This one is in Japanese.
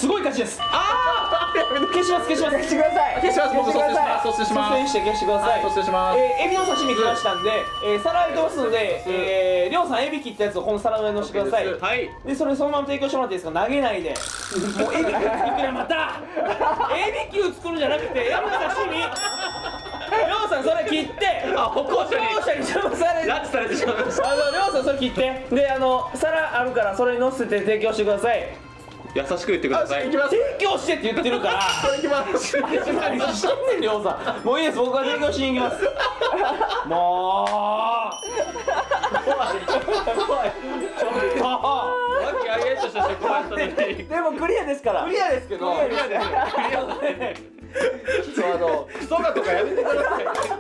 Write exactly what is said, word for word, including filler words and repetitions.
すごい勝ちです。 ああ消します消します消してください。 消します。僕蘇生します。蘇生します。 蘇生して消してください。 蘇生します。 えーエビの刺身来ましたんで、えー皿入れてますので、えーりょうさんエビ切ったやつをこの皿の上に乗せてください。 はい。 でそれそのまま提供してもらっていいですか。投げないで。もうエビ球作ってくれまた。エビ球作るんじゃなくてエビの刺身。りょうさんそれ切って、 あ、歩行者に歩行者に邪魔される。 拉致されてしまいました。 あのりょうさんそれ切ってであの皿あるからそれに乗せて提供してください。 優しく言ってください。 行きます。 提供してって言ってるから。 これ行きます。 何してんねんりょうさん。もういいです。僕は提供しに行きます。もう。怖い怖い。ちょっと。 和気あいあいとした職場やったのに。 でもクリアですからクリアですけど。 クリアです。 クリアです。 ちょっとあのクソガとかやめてください。